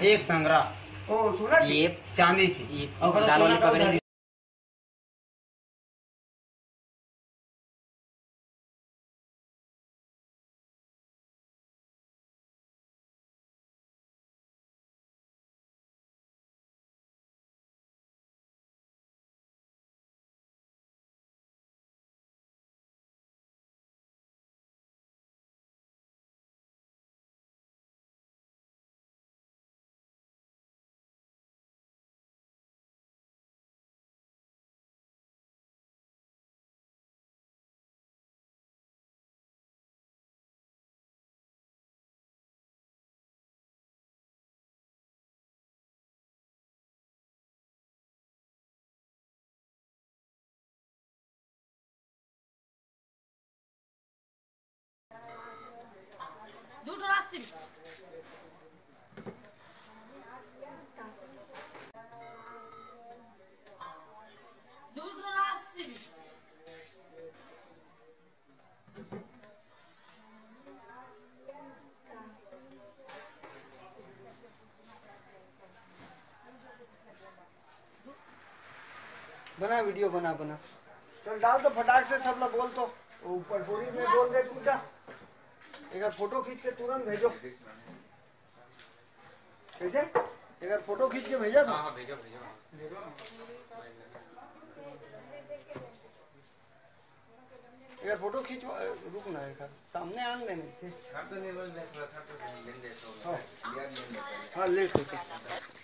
एक संग्रह। ओ सोना ये चांदी की, ये और लाल वाली सोना का पगड़ी उधारी। की। बना वीडियो बना बना। चल डाल तो फटाक से सब लोग बोल तो ऊपर पूरी में बोल दे तू क्या। एक बार फोटो खींच के तुरंत भेजो। कैसे एक बार फोटो खींच के भेजा था। भेजो भेजो। एक बार फोटो खींच रुक ना एक सामने आन देने से। हाँ लेट होके